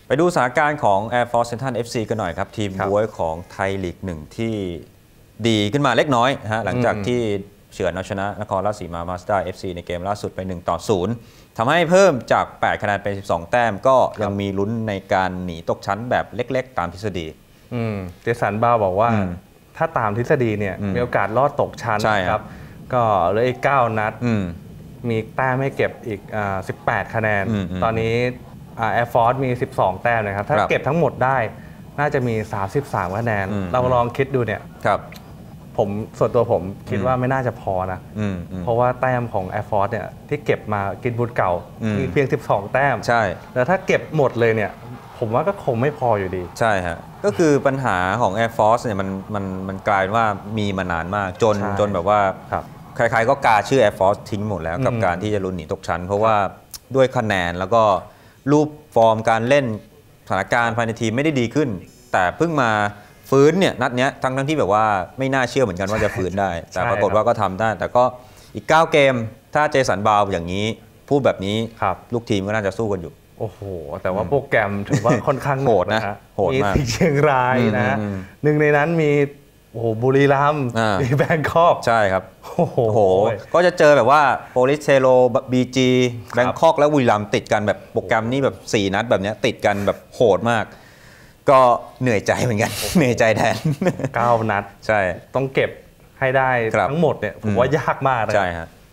ไปดูสถานการณ์ของ Air Force Central FC กันหน่อยครับทีมบ๊วยของไทยลีก 1ที่ดีขึ้นมาเล็กน้อยฮะหลังจากที่เฉือนเอาชนะนครราชสีมามาสด้า FC ในเกมล่าสุดไป1-0ทำให้เพิ่มจาก8คะแนนเป็น12แต้มก็ยังมีลุ้นในการหนีตกชั้นแบบเล็กๆตามทฤษฎีเจสันบาวบอกว่าถ้าตามทฤษฎีเนี่ยมีโอกาสรอดตกชั้นครับก็เหลืออีก9นัดมีแต้มให้เก็บอีก18คะแนนตอนนี้Air Force มี12แต้มนะครับถ้าเก็บทั้งหมดได้น่าจะมี33คะแนนเราลองคิดดูเนี่ยผมส่วนตัวผมคิดว่าไม่น่าจะพอนะเพราะว่าแต้มของ Air Force เนี่ยที่เก็บมากินบูทเก่ามีเพียง12แต้มใช่แล้วถ้าเก็บหมดเลยเนี่ยผมว่าก็คงไม่พออยู่ดีใช่ฮะก็คือปัญหาของ Air Force เนี่ยมันกลายเป็นว่ามีมานานมากจนแบบว่าใครๆก็กาชื่อ Air Force ทิ้งหมดแล้วกับการที่จะลุ้นหนีตกชั้นเพราะว่าด้วยคะแนนแล้วก็รูปฟอร์มการเล่นสถานการณ์ภายในทีมไม่ได้ดีขึ้นแต่เพิ่งมาฟื้นเนี่ยนัดนี้ทั้งที่แบบว่าไม่น่าเชื่อเหมือนกันว่าจะฟื้นได้แต่ปรากฏว่าก็ทำได้แต่ก็อีก9เกมถ้าเจสันบาวอย่างนี้พูดแบบนี้ลูกทีมก็น่าจะสู้กันอยู่โอ้โหแต่ว่าโปรแกรมถือว่าค่อนข้างโหดนะมีเชียงรายนะหนึ่งในนั้นมีบุรีรัมย์มีแบงคอกใช่ครับโอ้โหก็จะเจอแบบว่าโปลิสเทโรบีจีแบงคอกและบุรีรัมย์ติดกันแบบโปรแกรมนี้แบบ4นัดแบบนี้ติดกันแบบโหดมากก็เหนื่อยใจเหมือนกันเหนื่อยใจแทน 9นัดใช่ต้องเก็บให้ได้ทั้งหมดเนี่ยผมว่ายากมากใช่ฮะ